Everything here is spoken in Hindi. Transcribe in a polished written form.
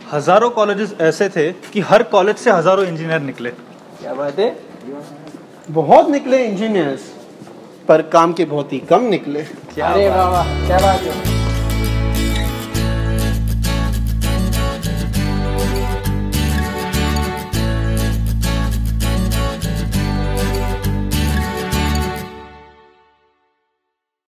हजारों कॉलेजेस ऐसे थे कि हर कॉलेज से हजारों इंजीनियर निकले। क्या बात है, बहुत निकले इंजीनियर्स, पर काम के बहुत ही कम निकले। अरे वाह वाह, क्या बात है।